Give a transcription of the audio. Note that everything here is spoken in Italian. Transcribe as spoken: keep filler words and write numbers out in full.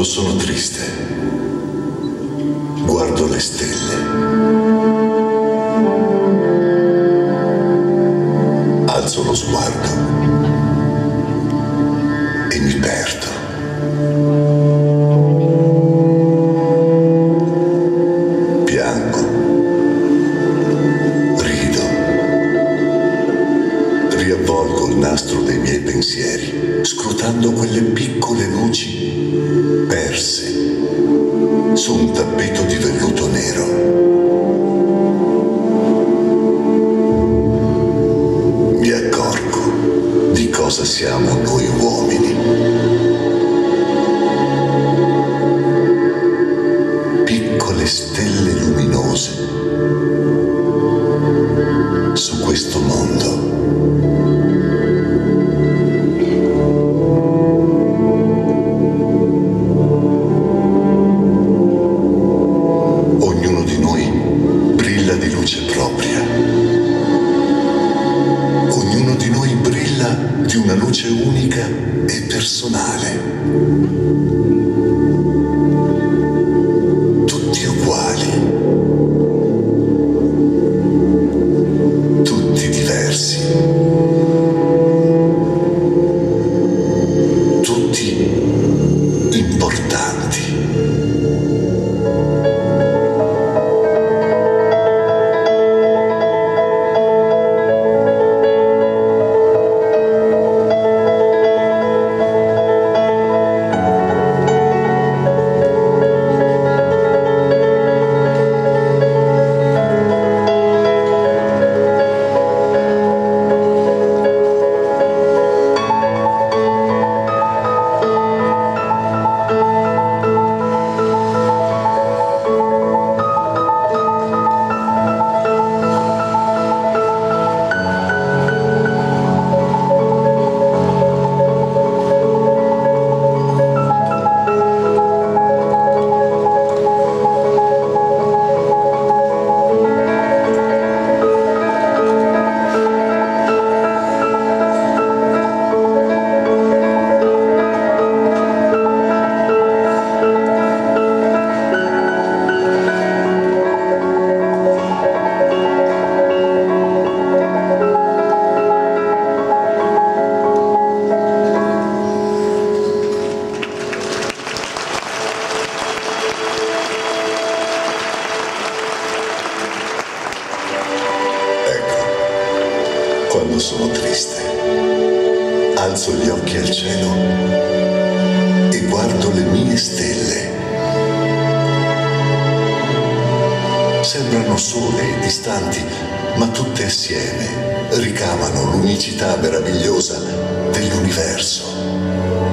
Quando sono triste, guardo le stelle. Alzo lo sguardo e mi perdo. Piango, rido, riavvolgo il nastro dei miei pensieri, scrutando quelle piccole luci perse su un tappeto di velluto nero. Mi accorgo di cosa siamo noi uomini. Piccole stelle luminose su questo mondo. Di una luce unica e personale. Tutti uguali. Tutti diversi. Tutti importanti. Quando sono triste, alzo gli occhi al cielo e guardo le mie stelle. Sembrano sole e distanti, ma tutte assieme ricamano l'unicità meravigliosa dell'universo.